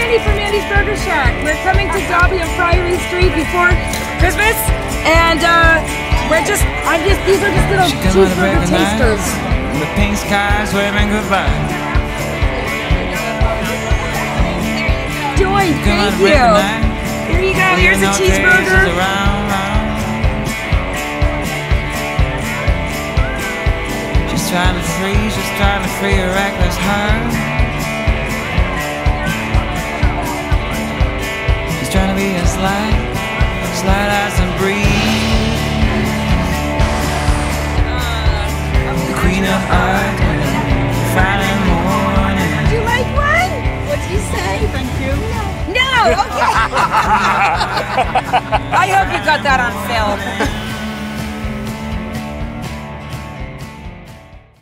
Mandy from Mandy's Burger Shack. We're coming to Dobby and Priory Street before Christmas, and these are just little cheeseburger tasters. The pink skies waving goodbye. Joy, thank you. Here you go. Here's a cheeseburger. Just trying to free a reckless heart. Just trying to be as light as a breeze. The queen of art, Friday morning. Would you like one? What'd you say? Thank you. No, okay. I hope you got that on film.